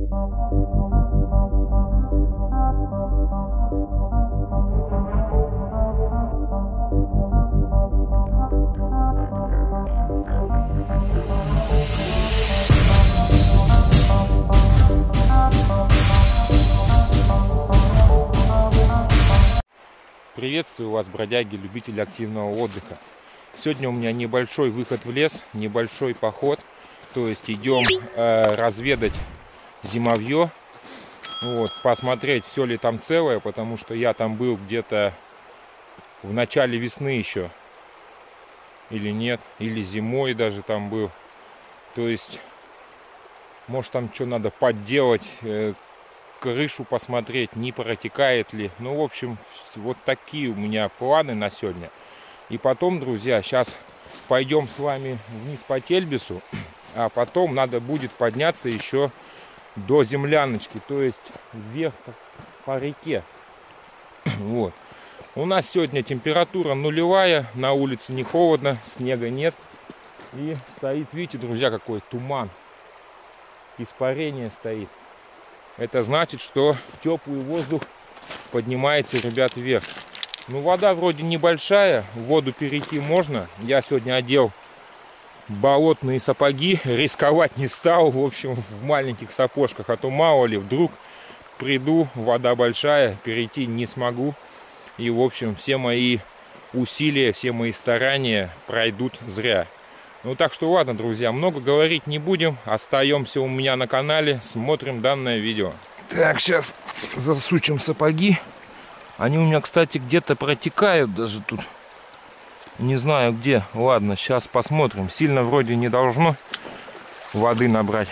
Приветствую вас, бродяги, любители активного отдыха. Сегодня у меня небольшой выход в лес, небольшой поход. То есть идем разведать зимовье. Вот, посмотреть, все ли там целое, потому что я там был где-то в начале весны еще. Или нет, или зимой даже там был. То есть, может там что надо подделать, крышу посмотреть, не протекает ли. Ну, в общем, вот такие у меня планы на сегодня. И потом, друзья, сейчас пойдем с вами вниз по Тельбису, а потом надо будет подняться еще до земляночки, то есть вверх по реке. Вот. У нас сегодня температура нулевая, на улице не холодно, снега нет. И стоит, видите, друзья, какой туман. Испарение стоит. Это значит, что теплый воздух поднимается, ребят, вверх. Ну, вода вроде небольшая, в воду перейти можно. Я сегодня одел болотные сапоги, рисковать не стал, в общем, в маленьких сапожках. А то мало ли, вдруг приду, вода большая, перейти не смогу. И, в общем, все мои усилия, все мои старания пройдут зря. Ну, так что ладно, друзья, много говорить не будем. Остаемся у меня на канале, смотрим данное видео. Так, сейчас засучим сапоги. Они у меня, кстати, где-то протекают даже тут. Не знаю где. Ладно, сейчас посмотрим. Сильно вроде не должно воды набрать.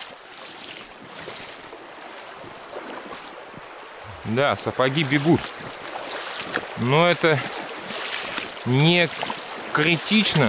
Да, сапоги бегут. Но это не критично.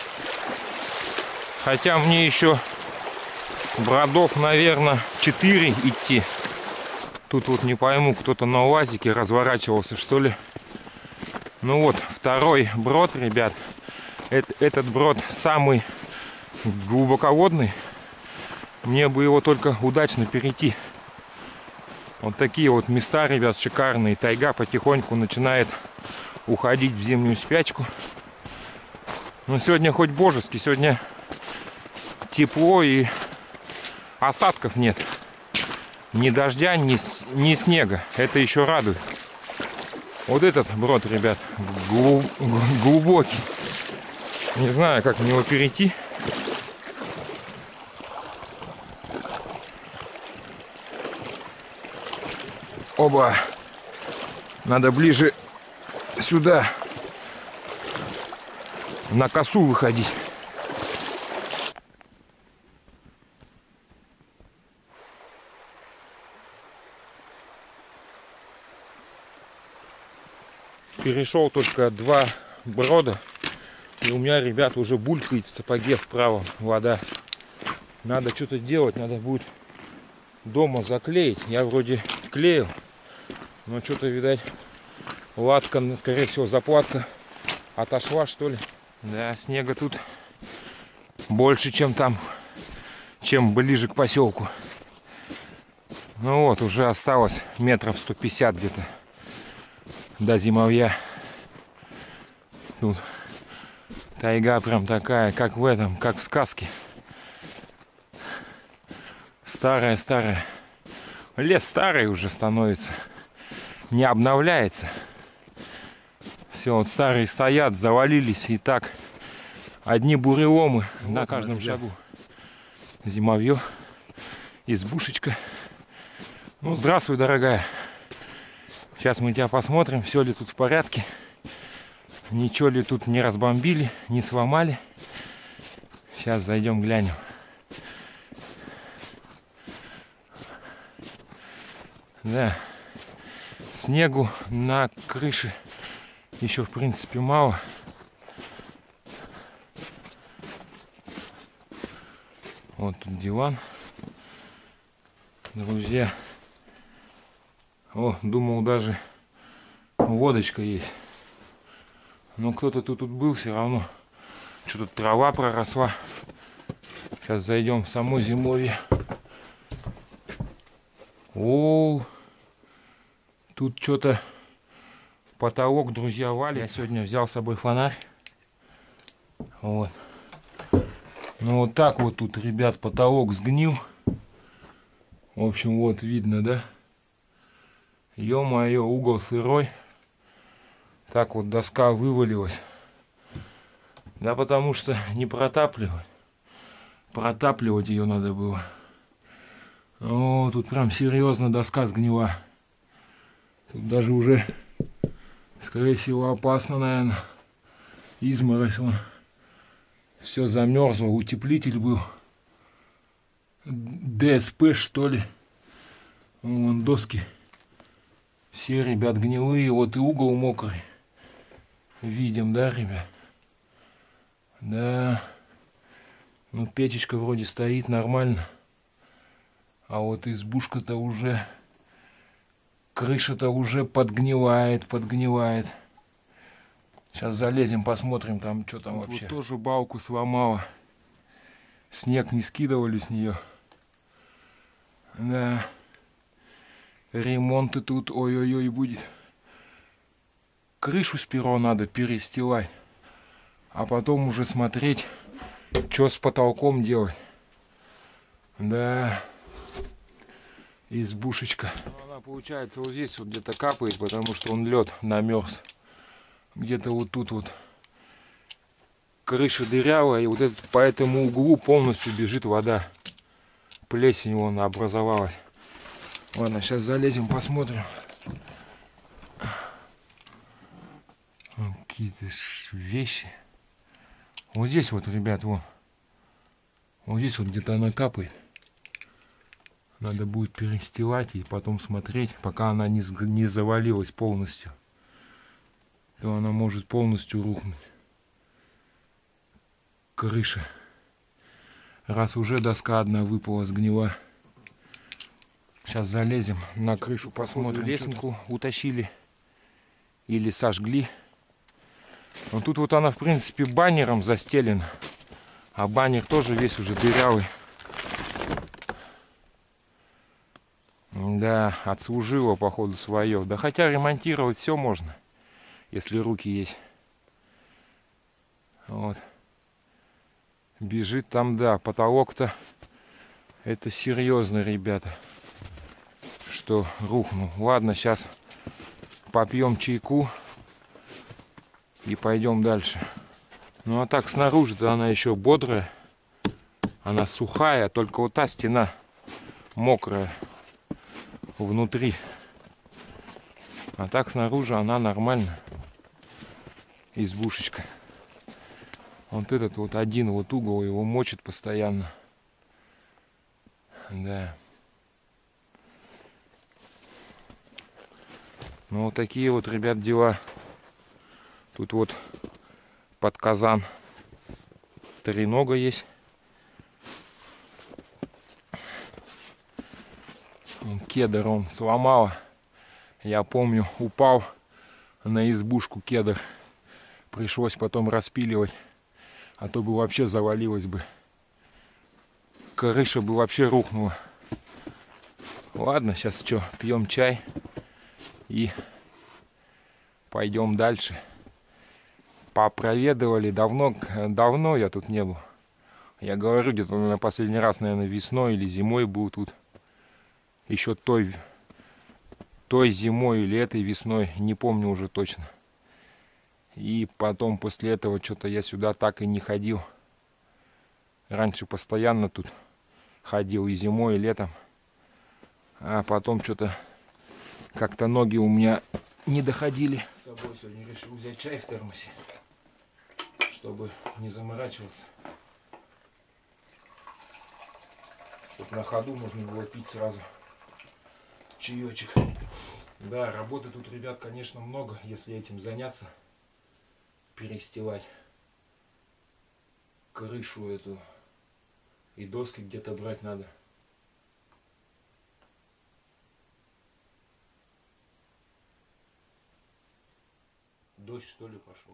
Хотя мне еще бродов, наверное, 4 идти. Тут вот не пойму, кто-то на УАЗике разворачивался, что ли. Ну вот, второй брод, ребят. Этот брод самый глубоководный. Мне бы его только удачно перейти. Вот такие вот места, ребят, шикарные. Тайга потихоньку начинает уходить в зимнюю спячку. Но сегодня хоть божеский, сегодня тепло и осадков нет. Ни дождя, ни снега. Это еще радует. Вот этот брод, ребят, глубокий. Не знаю, как мне его перейти. Оба. Надо ближе сюда. На косу выходить. Перешел только 2 брода. И у меня, ребят, уже булькает в сапоге вправо вода. Надо что-то делать. Надо будет дома заклеить. Я вроде клеил. Но что-то, видать, латка, скорее всего, заплатка отошла, что ли. Да, снега тут больше, чем там, чем ближе к поселку. Ну вот, уже осталось метров 150 где-то до зимовья. Тут тайга прям такая, как в этом, как в сказке. Старая. Лес старый уже становится. Не обновляется. Все, вот старые стоят, завалились. И так одни буреломы вот на каждом шагу. Зимовье. Избушечка. Ну, здравствуй, дорогая. Сейчас мы тебя посмотрим, все ли тут в порядке. Ничего ли тут не разбомбили, не сломали. Сейчас зайдем, глянем. Да, снегу на крыше еще, в принципе, мало. Вот тут диван. Друзья. О, думал, даже водочка есть. Но кто-то тут был все равно. Что-то трава проросла. Сейчас зайдем в само зимовье. О, тут что-то потолок, друзья, валит. Я сегодня взял с собой фонарь. Вот. Ну вот так вот тут, ребят, потолок сгнил. В общем, вот видно, да? Ё-моё, угол сырой. Так вот доска вывалилась. Да потому что не протапливать. Протапливать ее надо было. О, тут прям серьезно доска сгнила. Тут даже уже, скорее всего, опасно, наверное. Изморозь вон. Все замерзло. Утеплитель был. ДСП, что ли. Вон доски. Все, ребят, гнилые. Вот и угол мокрый. Видим, да, ребят? Да. Ну, печечка вроде стоит нормально. А вот избушка-то уже... Крыша-то уже подгнивает. Сейчас залезем, посмотрим, там что там вообще. Вот тоже балку сломала. Снег не скидывали с нее. Да. Ремонт и тут, ой-ой-ой, будет. Крышу сперва надо перестилать. А потом уже смотреть, что с потолком делать. Да. Избушечка. Она, получается, вот здесь вот где-то капает, потому что он лед намерз. Где-то вот тут вот крыша дырявая, и вот этот, по этому углу полностью бежит вода. Плесень вон образовалась. Ладно, сейчас залезем, посмотрим. Какие-то вещи. Вот здесь вот, ребят, вон. Вот здесь вот где-то она капает. Надо будет перестилать и потом смотреть, пока она не завалилась полностью. То она может полностью рухнуть. Крыша. Раз уже доска одна выпала, сгнила. Сейчас залезем на крышу, посмотрим. Лесенку утащили или сожгли. Но тут вот она, в принципе, баннером застелена. А баннер тоже весь уже дырявый. Да, отслужила, походу, свое. Да хотя ремонтировать все можно, если руки есть. Вот. Бежит там, да, потолок-то. Это серьезно, ребята. Что рухнул. Ладно, сейчас попьем чайку и пойдем дальше. Ну а так снаружи-то она еще бодрая. Она сухая, только вот та стена мокрая внутри. А так снаружи она нормально. Избушечка. Вот этот вот один вот угол его мочит постоянно. Да. Ну вот такие вот, ребят, дела. Тут вот под казан тренога есть. Кедр он сломала. Я помню, упал на избушку кедр. Пришлось потом распиливать. А то бы вообще завалилось бы. Крыша бы вообще рухнула. Ладно, сейчас что, пьем чай и пойдем дальше. Попроведывали. Давно я тут не был. Я говорю, где-то на последний раз, наверное, весной или зимой был тут. Еще той зимой или этой весной, не помню уже точно. И потом после этого что-то я сюда так и не ходил. Раньше постоянно тут ходил и зимой, и летом. А потом что-то как-то ноги у меня не доходили. С собой сегодня решил взять чай в термосе, чтобы не заморачиваться. Чтобы на ходу можно было пить сразу чаечек. Да, работы тут, ребят, конечно, много, если этим заняться. Перестилать крышу эту. И доски где-то брать надо. Дождь, что ли, пошел?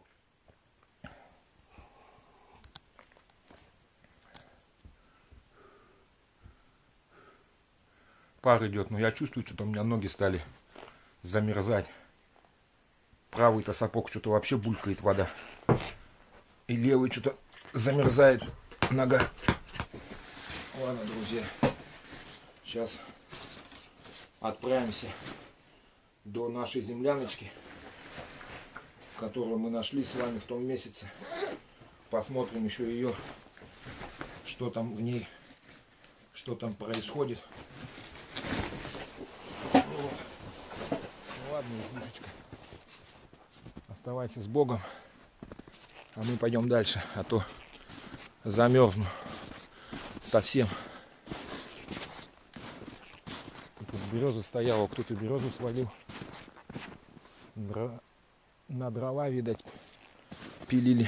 пар идет, но я чувствую, что-то у меня ноги стали замерзать. Правый-то сапог что-то вообще булькает вода. И левый что-то замерзает нога. Ладно, друзья. Сейчас отправимся до нашей земляночки, которую мы нашли с вами в том месяце. Посмотрим еще ее, что там в ней, что там происходит. Вот. Ладно, избушечка. Оставайся с Богом, а мы пойдем дальше, а то замерзну совсем. Тут береза стояла, кто-то березу свалил. На дрова, видать, пилили.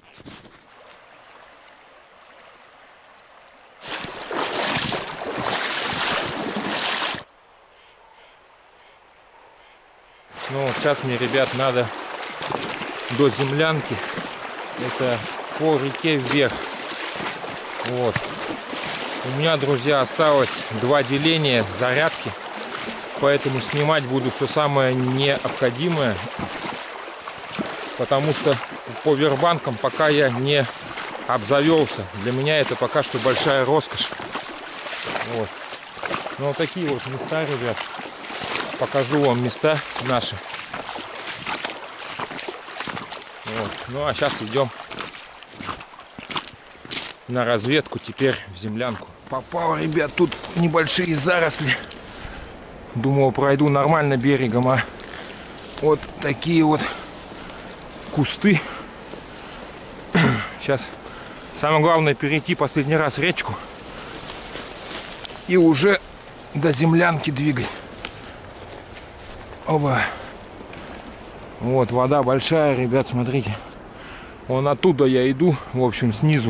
Ну вот сейчас мне, ребят, надо до землянки. Это по реке вверх. Вот. У меня, друзья, осталось 2 деления зарядки. Поэтому снимать буду все самое необходимое. Потому что по повербанкам пока я не обзавелся. Для меня это пока что большая роскошь. Вот. Ну вот такие вот места, ребят. Покажу вам места наши. Вот. Ну а сейчас идем на разведку, теперь в землянку. Попал, ребят, тут небольшие заросли. Думал, пройду нормально берегом, а вот такие вот кусты. Сейчас самое главное перейти последний раз речку и уже до землянки двигать. Оба. Вот вода большая, ребят, смотрите. Вон оттуда я иду, в общем, снизу.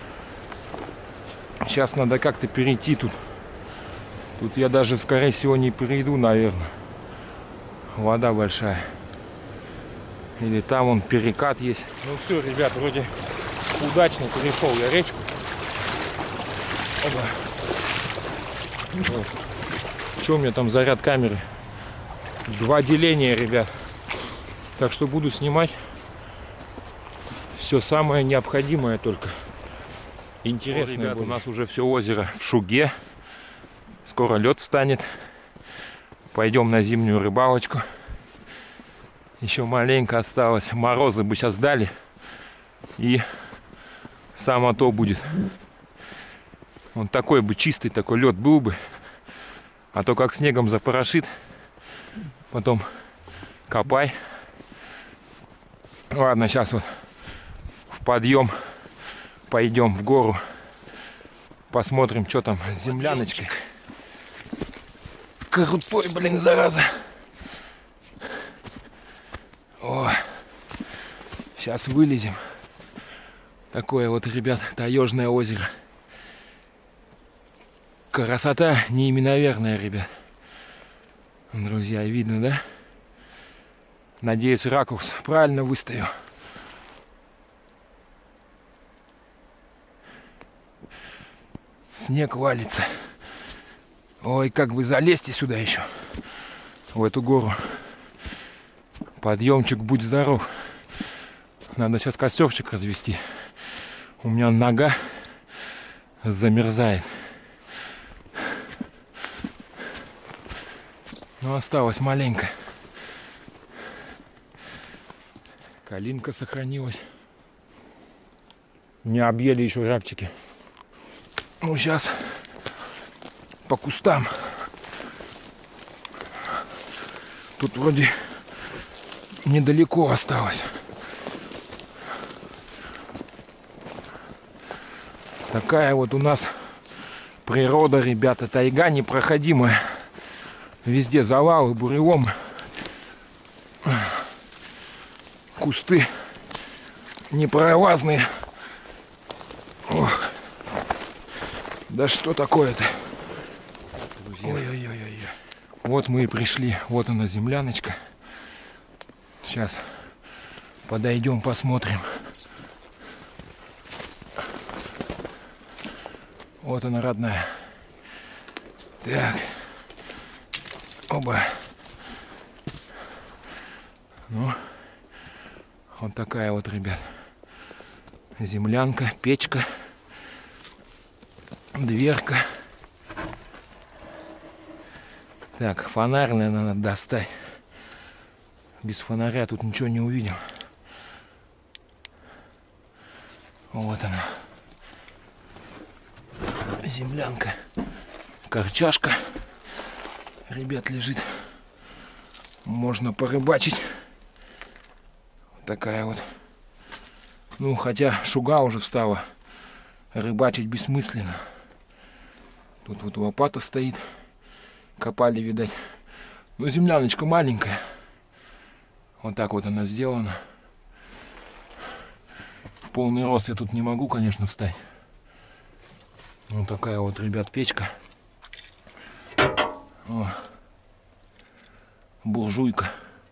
Сейчас надо как-то перейти тут. Тут я даже, скорее всего, не перейду, наверное. Вода большая. Или там вон перекат есть. Ну все, ребят, вроде удачно перешел я речку. Оба. Вот. Что у меня там заряд камеры? 2 деления, ребят. Так что буду снимать все самое необходимое только. Интересно, ребят, у нас уже все озеро в шуге. Скоро лед встанет. Пойдем на зимнюю рыбалочку. Еще маленько осталось. Морозы бы сейчас дали. И само то будет. Он такой бы чистый, такой лед был бы. А то как снегом запорошит. Потом копай. Ладно, сейчас вот в подъем пойдем в гору. Посмотрим, что там с земляночкой. Крутой, блин, зараза. О, сейчас вылезем. Такое вот, ребят, таежное озеро. Красота неимоверная, ребят. Друзья, видно, да? Надеюсь, ракурс правильно выставил. Снег валится. Ой, как бы залезьте сюда еще, в эту гору. Подъемчик, будь здоров. Надо сейчас костерчик развести. У меня нога замерзает. Но осталось маленько. Калинка сохранилась. Не объели еще рябчики. Ну, сейчас по кустам. Тут вроде недалеко осталось. Такая вот у нас природа, ребята. Тайга непроходимая. Везде завалы, бурелом. Кусты непролазные. Ох. Да что такое-то? Ой-ой-ой-ой. Вот мы и пришли. Вот она, земляночка. Сейчас подойдем, посмотрим. Вот она, родная. Так. Оба. Ну, вот такая вот, ребят, землянка, печка, дверка. Так, фонарь, наверное, надо достать. Без фонаря тут ничего не увидим. Вот она. Землянка. Корчашка. Ребят, лежит. Можно порыбачить. Вот такая вот. Ну, хотя шуга уже встала. Рыбачить бессмысленно. Тут вот лопата стоит. Копали, видать. Ну, земляночка маленькая. Вот так вот она сделана. В полный рост я тут не могу, конечно, встать. Вот такая вот, ребят, печка. О. Буржуйка.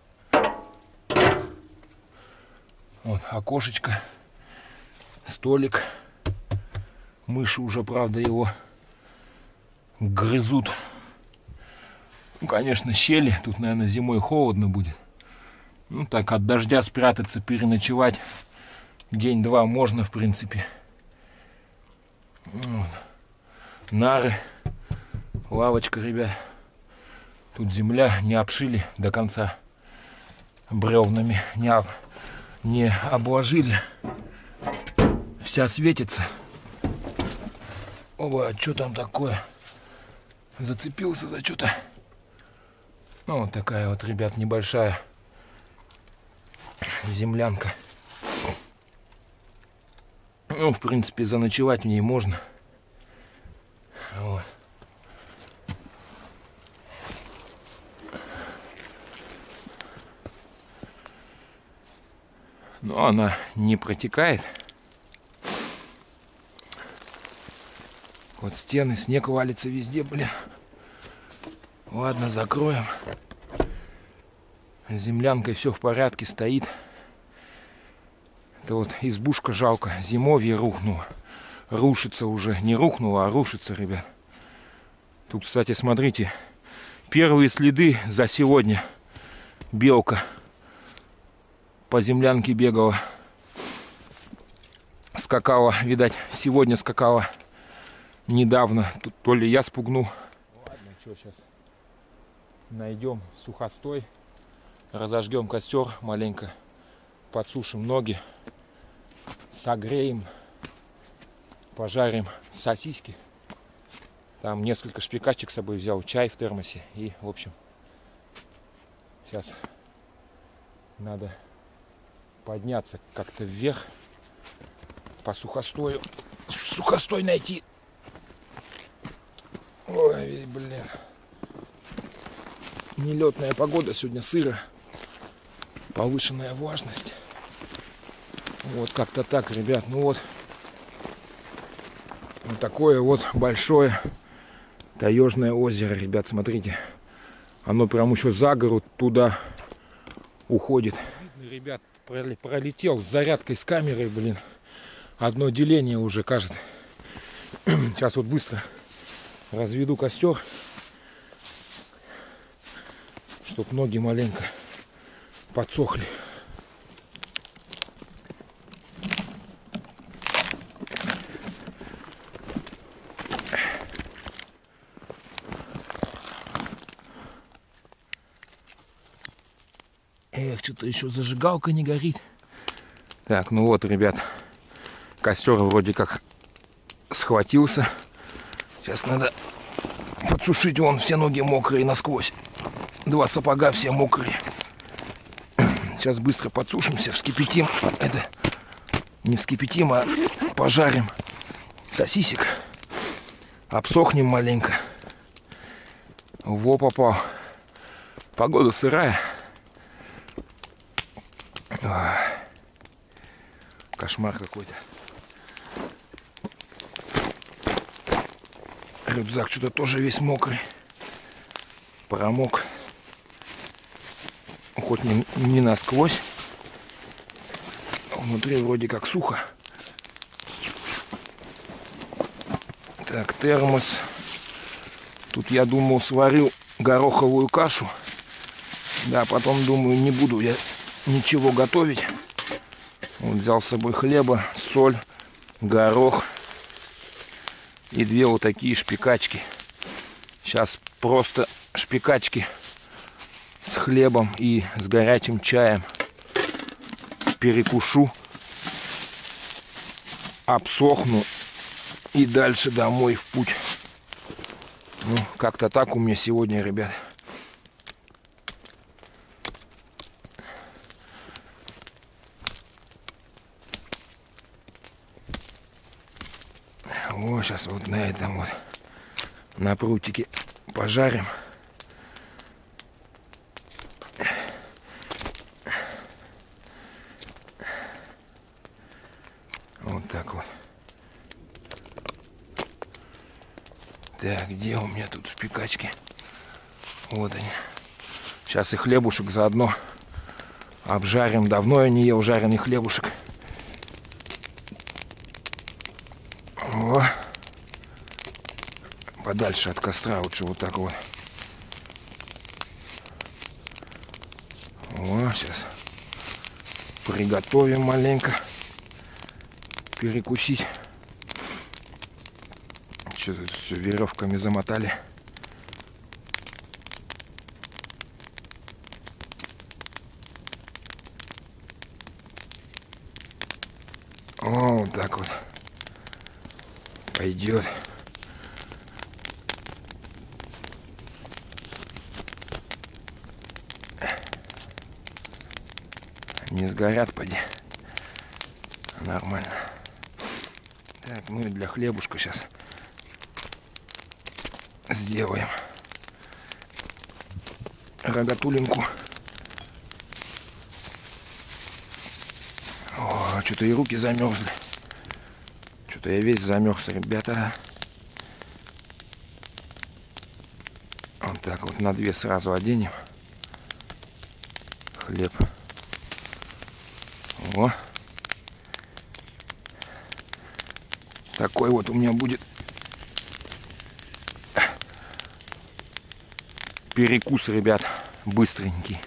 Вот окошечко. Столик. Мыши уже, правда, его грызут. Ну, конечно, щели. Тут, наверное, зимой холодно будет. Ну, так, от дождя спрятаться, переночевать. День-два можно, в принципе. Вот. Нары. Лавочка, ребят. Тут земля не обшили до конца. Бревнами не обложили. Вся светится. Оба, что там такое? Зацепился за что-то. Ну, вот такая вот, ребят, небольшая землянка. Ну, в принципе, заночевать в ней можно. Вот. Но она не протекает. Вот стены, снег валится везде, блин. Ладно, закроем. С землянкой все в порядке, стоит. Это вот избушка жалко, зимовье рухнуло. Рушится уже, не рухнуло, а рушится, ребят. Тут, кстати, смотрите, первые следы за сегодня. Белка по землянке бегала. Скакала, видать, сегодня скакала. Недавно. Тут то ли я спугнул. Ладно, что сейчас найдем сухостой. Разожгем костер маленько. Подсушим ноги. Согреем. Пожарим сосиски. Там несколько шпикачек с собой взял. Чай в термосе. И, в общем, сейчас надо подняться как-то вверх. По сухостою. Сухостой найти. Ой, блин. Нелетная погода. Сегодня сыро. Повышенная влажность. Вот как-то так, ребят. Ну вот. Вот такое вот большое таежное озеро, ребят. Смотрите. Оно прям еще за гору туда уходит. Ребят, пролетел с зарядкой с камерой, блин. Одно деление уже, кажется. Сейчас вот быстро разведу костер, чтоб ноги маленько подсохли. Эх, что-то еще зажигалка не горит. Так, ну вот, ребят, костер вроде как схватился. Сейчас надо подсушить. Вон все ноги мокрые насквозь. 2 сапога все мокрые. Сейчас быстро подсушимся, вскипятим. Это не вскипятим, а пожарим сосисек. Обсохнем маленько. Во, попал. Погода сырая. Кошмар какой-то. Рюкзак что-то тоже весь мокрый. Промок. Хоть не насквозь. Внутри вроде как сухо. Так, термос. Тут, я думал, сварю гороховую кашу. Да, потом думаю, не буду я ничего готовить. Вот взял с собой хлеба, соль, горох и 2 вот такие шпикачки. Сейчас просто шпикачки с хлебом и с горячим чаем перекушу, обсохну и дальше домой в путь. Ну, как-то так у меня сегодня, ребят. Вот сейчас вот на этом вот, на прутике пожарим. Вот так вот. Так, где у меня тут шпикачки? Вот они. Сейчас и хлебушек заодно обжарим. Давно я не ел жареный хлебушек. О. Подальше от костра лучше вот так вот. О, сейчас приготовим маленько. Перекусить. Что тут все веревками замотали. О, вот так вот. Пойдет. Не сгорят, поди. Нормально. Так, ну и для хлебушка сейчас сделаем рогатулинку. О, что-то и руки замерзли. Что-то я весь замерз, ребята. Вот так вот на 2 сразу оденем. Хлеб. О. Такой вот у меня будет перекус, ребят, быстренький.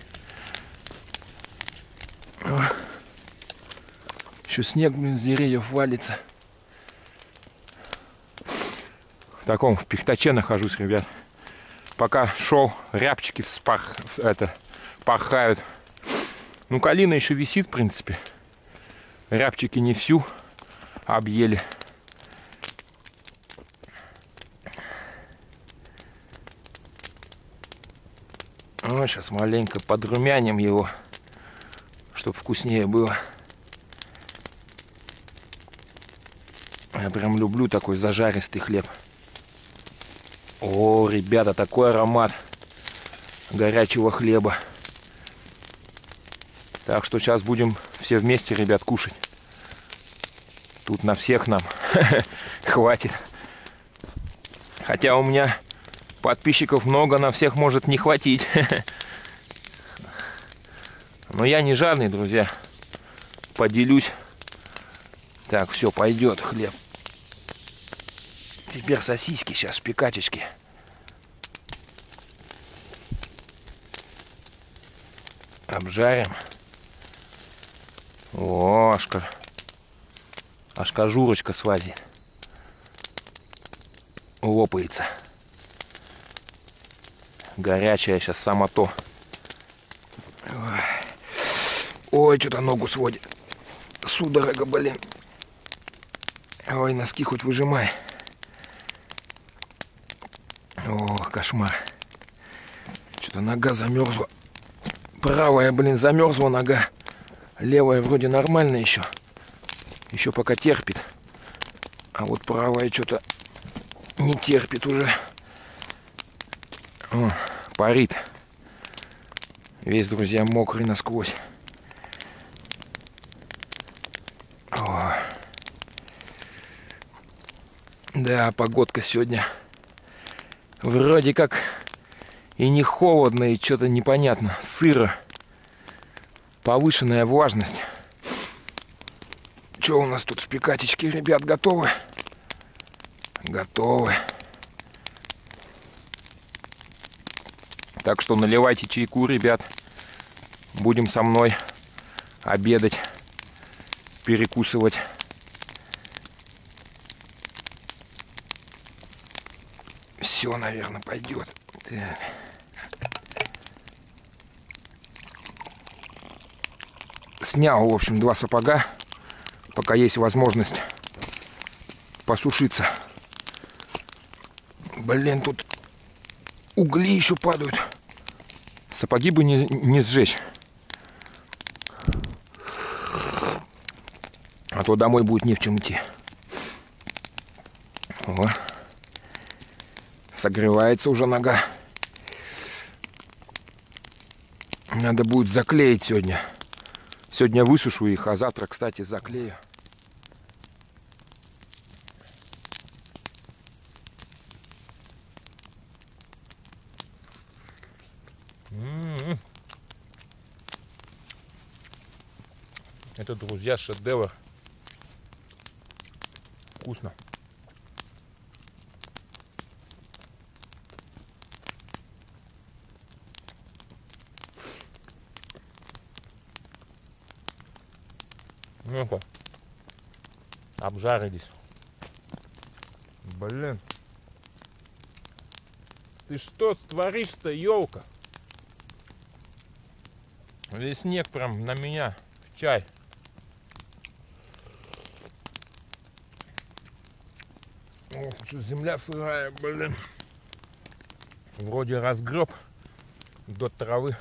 Еще снег, блин, с деревьев валится. В таком в пихтаче нахожусь, ребят. Пока шел, рябчики порхают. Ну, калина еще висит, в принципе. Рябчики не всю объели. Ну, сейчас маленько подрумяним его, чтобы вкуснее было. Я прям люблю такой зажаристый хлеб. О, ребята, такой аромат горячего хлеба. Так что сейчас будем все вместе, ребят, кушать. Тут на всех нам хватит. Хотя у меня подписчиков много, на всех может не хватить. Но я не жадный, друзья. Поделюсь. Так, все, пойдет хлеб. Теперь сосиски, сейчас шпикачечки. Обжарим. О, аж кожурочка слазит. Лопается. Горячая сейчас само то. Ой, что-то ногу сводит. Судорога, блин. Ой, носки хоть выжимай. О, кошмар. Что-то нога замерзла. Правая, блин, замерзла нога. Левая вроде нормально еще. Еще пока терпит. А вот правая что-то не терпит уже. О, парит. Весь, друзья, мокрый насквозь. О. Да, погодка сегодня вроде как и не холодно, и что-то непонятно. Сыро. Повышенная влажность. Что у нас тут шпикачечки, ребят, готовы? Готовы. Так что наливайте чайку, ребят. Будем со мной обедать, перекусывать. Все, наверное, пойдет. Так. Снял, в общем, 2 сапога, пока есть возможность посушиться. Блин, тут угли еще падают. Сапоги бы не сжечь. А то домой будет не в чем идти. О. Согревается уже нога. Надо будет заклеить сегодня. Сегодня высушу их, а завтра, кстати, заклею. Это, друзья, шедевр. Вкусно. Ну-ка. Обжарились. Блин. Ты что творишь-то, елка? Весь снег прям на меня в чай. Ох, что земля сырая, блин. Вроде разгреб до травы.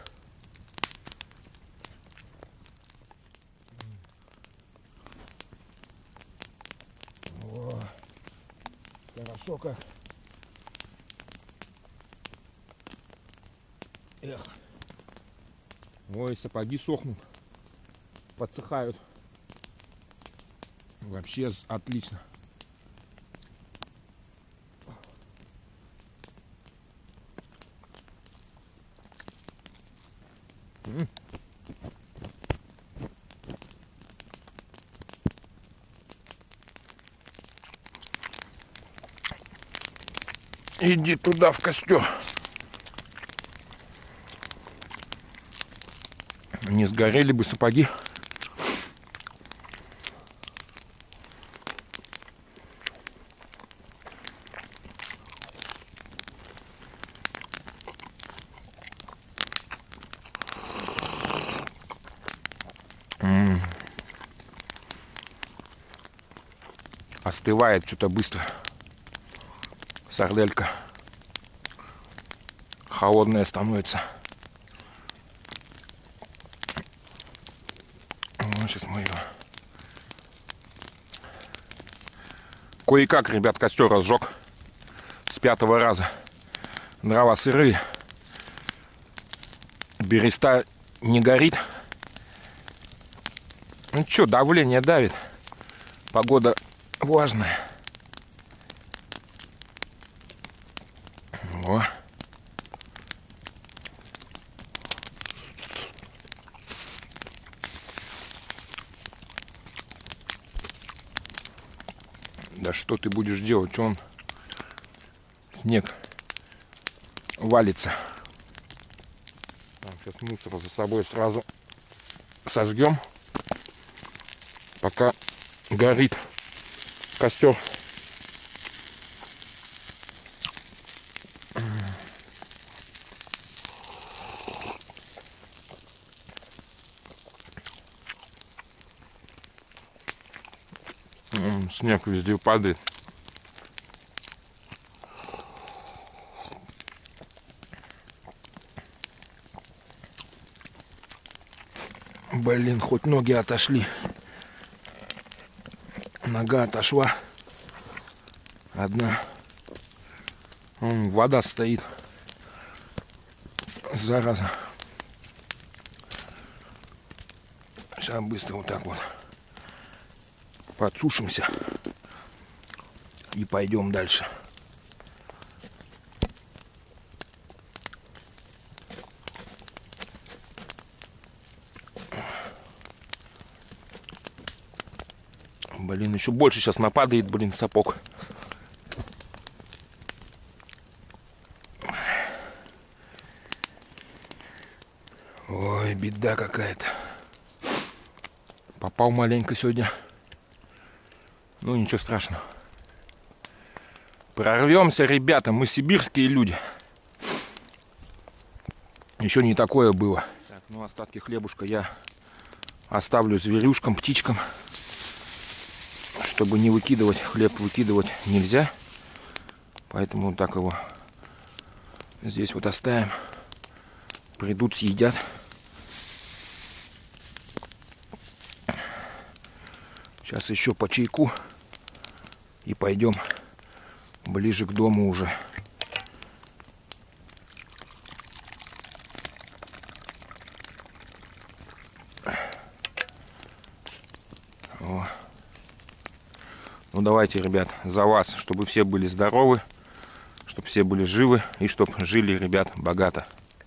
О, хорошо как. Эх. Ой, сапоги сохнут. Подсыхают. Вообще отлично. Иди туда, в костер. Не сгорели бы сапоги. Остывает что-то быстро. Сарделька холодная становится. Ну, сейчас мы ее... Кое-как, ребят, костер разжег с 5-го раза. Дрова сырые. Береста не горит. Ну что, давление давит. Погода влажная. О. Да что ты будешь делать? Что он снег валится. Так, сейчас мусор за собой сразу сожгем, пока горит костер. Снег везде падает. Блин, хоть ноги отошли. Нога отошла. Одна. Вода стоит. Зараза. Сейчас быстро вот так вот подсушимся и пойдем дальше. Блин, еще больше сейчас нападает, блин, сапог. Ой, беда какая-то. Попал маленько сегодня. Ну, ничего страшного. Прорвемся, ребята, мы сибирские люди. Еще не такое было. Так, ну остатки хлебушка я оставлю зверюшкам, птичкам. Чтобы не выкидывать, хлеб выкидывать нельзя. Поэтому вот так его здесь вот оставим. Придут, съедят. Сейчас еще по чайку. И пойдем ближе к дому уже. О. Ну давайте, ребят, за вас, чтобы все были здоровы, чтобы все были живы и чтобы жили, ребят, богато.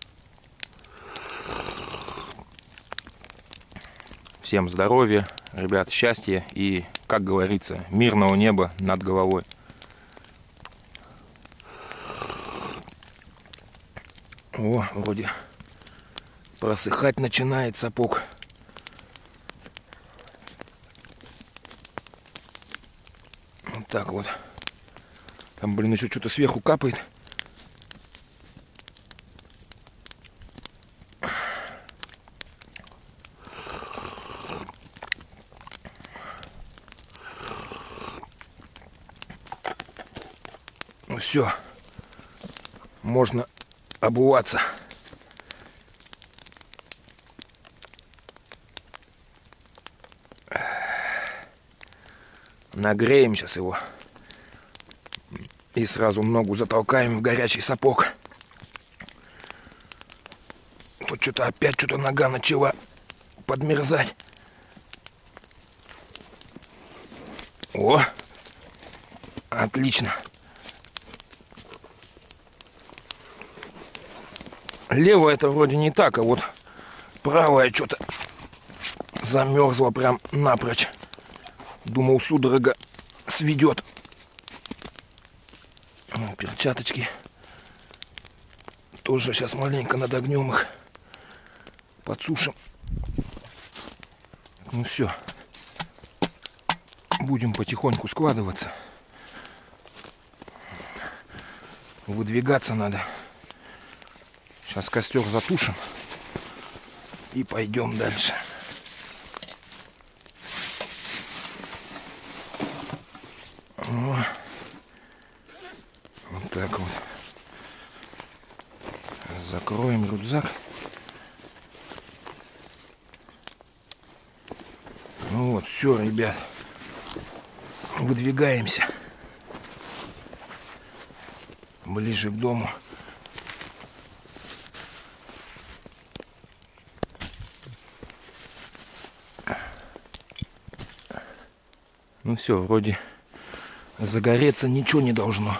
Всем здоровья, ребят, счастья и, как говорится, мирного неба над головой. О, вроде просыхать начинает сапог. Вот так вот. Там, блин, еще что-то сверху капает. Ну все, можно обуваться. Нагреем сейчас его. И сразу ногу затолкаем в горячий сапог. Тут что-то опять нога начала подмерзать. О! Отлично. Левая это вроде не так, а вот правая что-то замерзла прям напрочь. Думал, судорога сведет. Перчаточки тоже сейчас маленько надогнем их, подсушим. Ну все, будем потихоньку складываться. Выдвигаться надо. Сейчас костер затушим и пойдем дальше. О. Вот так вот. Закроем рюкзак. Ну вот, все, ребят. Выдвигаемся ближе к дому. Ну все, вроде загореться ничего не должно.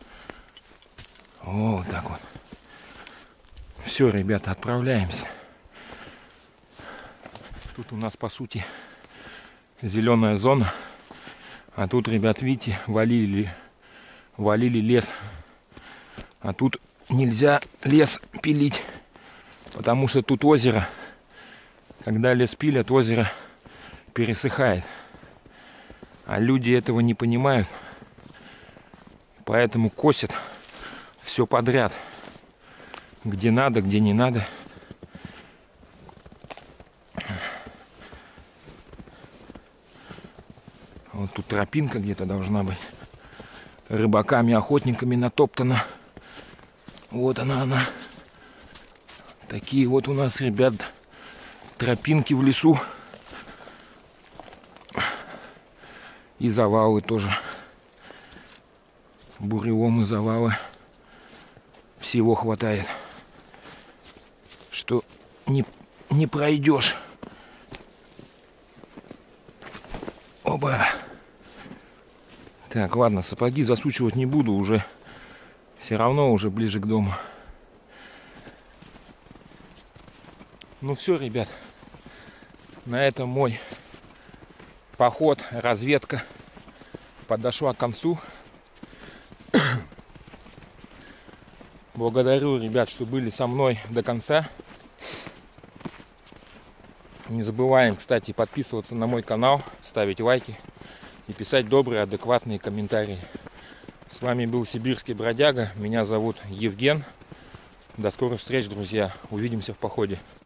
Вот так вот. Все, ребята, отправляемся. Тут у нас, по сути, зеленая зона. А тут, ребят, видите, валили лес. А тут нельзя лес пилить, потому что тут озеро. Когда лес пилят, озеро пересыхает. А люди этого не понимают. Поэтому косят все подряд. Где надо, где не надо. Вот тут тропинка где-то должна быть. Рыбаками, охотниками натоптана. Вот она. Такие вот у нас, ребят, тропинки в лесу. И завалы тоже. Буреломы, завалы. Всего хватает. Что не пройдешь. Оба. Так, ладно, сапоги засучивать не буду. Уже все равно уже ближе к дому. Ну все, ребят. На этом мой поход, разведка подошла к концу. Благодарю, ребят, что были со мной до конца. Не забываем, кстати, подписываться на мой канал, ставить лайки и писать добрые, адекватные комментарии. С вами был Сибирский бродяга. Меня зовут Евген. До скорых встреч, друзья. Увидимся в походе.